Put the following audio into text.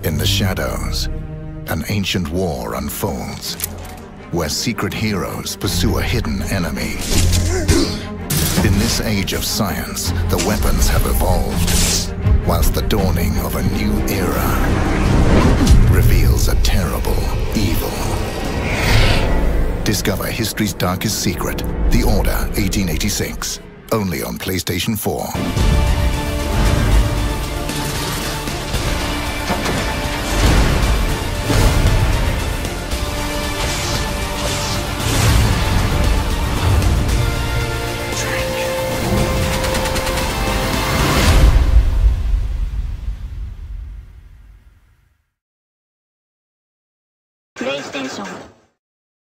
In the shadows, an ancient war unfolds, where secret heroes pursue a hidden enemy. In this age of science, the weapons have evolved, whilst the dawning of a new era reveals a terrible evil. Discover history's darkest secret, The Order 1886, only on PlayStation 4.